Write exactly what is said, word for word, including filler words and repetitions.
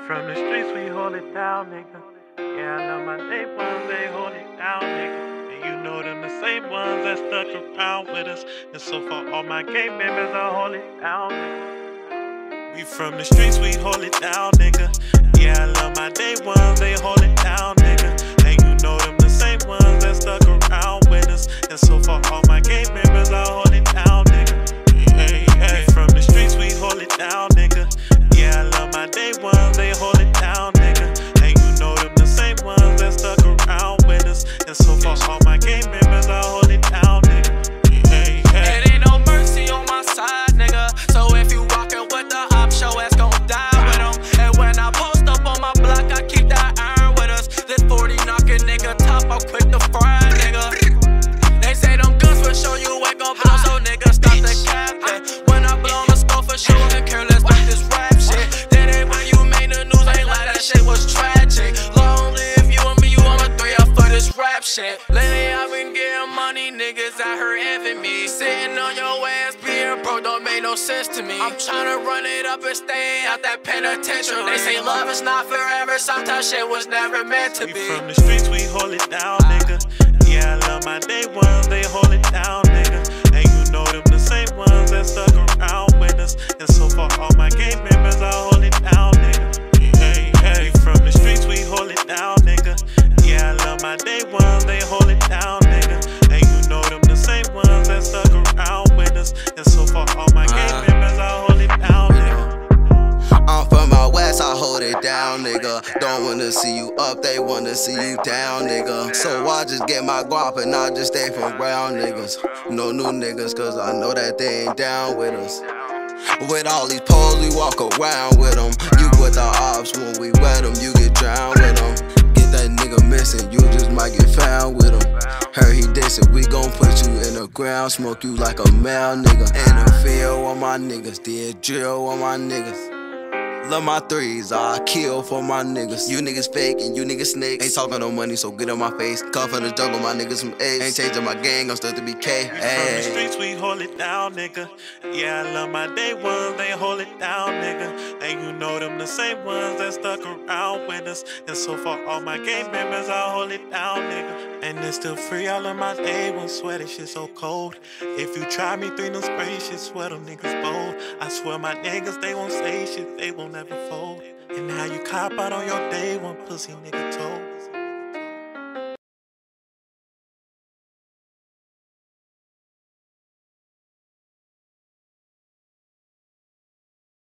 from the streets, we hold it down, nigga. Yeah, I love my day ones, they hold it down, nigga. And you know them the same ones that stuck around with us. And so for all my gang members, I hold it down, nigga. We from the streets, we hold it down, nigga. Yeah, I love my day ones, they hold it down, nigga. And you know them the same ones that stuck around with us. And so for all my gang members, I hold it down, nigga. Hey, hey. We from the streets, we hold it down, nigga. Yeah, I love my day ones, they hold it down, nigga. And you know them the same ones that stuck around with us. And so for all my gang members, I hold it down, nigga. Hey, hey. It ain't no mercy on my side, nigga. So if you walkin' with the op, show ass gon' die with them. And when I post up on my block, I keep that iron with us. This forty knockin' nigga top, I'm quick to fry, nigga. They say them guns will show you ain't gon' blow, so nigga stop the cap. When I blow my skull for sure, and careless with this rap shit. That ain't when you made the news, ain't like that shit was tragic. Long live you and me, you on my three up for this rap shit. Lately I've been getting money, niggas out here envy me. Sitting on your ass, being broke don't make no sense to me. I'm tryna run it up and stay out that penitentiary. They say love is not forever, sometimes shit was never meant to We be. from the streets, we hold it down, nigga. Yeah, I love my day ones, they hold it down, nigga. And you know them the same ones that stuck around with us. And so for all my gang members, I hold it down, nigga. Hey, hey. We from the streets, we hold it down, nigga. Yeah, I love my day ones, they hold it down, nigga. And you know them the same ones that stuck around with us. And so for all my gang members, I hold it down, nigga. I'm from out west, I hold it down, nigga. Don't wanna see you up, they wanna see you down, nigga. So I just get my guap and I just stay from round niggas. No new niggas, cause I know that they ain't down with us. With all these poles, we walk around with them. You with the ops, when we wet them, you get drowned with them. Get that nigga missing, you just might get found with him. Heard he dissing, we gon' put you in the ground, smoke you like a male nigga. In the field with my niggas, did drill with my niggas. Love my threes, I kill for my niggas. You niggas fake and you niggas snakes. Ain't talking no money, so get on my face. Come from the jungle, my niggas from A's. Ain't changing my gang, I'm still to be K. From the streets, we hold it down, nigga. Yeah, I love my day ones, they hold it down, nigga. And you know them the same ones that stuck around with us. And so for all my gang members, I hold it down, nigga. And it's still free, all of my day ones, swear this shit so cold. If you try me, three no spray shit, swear them niggas bold. I swear my niggas, they won't say shit, they won't never fold. And now you cop out on your day one, pussy nigga told.